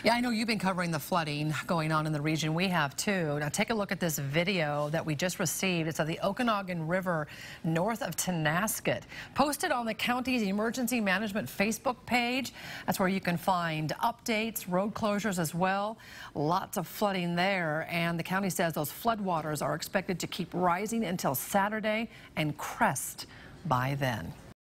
Yeah, I know you've been covering the flooding going on in the region. We have too. Now take a look at this video that we just received. It's of the Okanogan River north of Tonasket. Posted on the county's Emergency Management Facebook page. That's where you can find updates, road closures as well. Lots of flooding there, and the county says those floodwaters are expected to keep rising until Saturday and crest by then.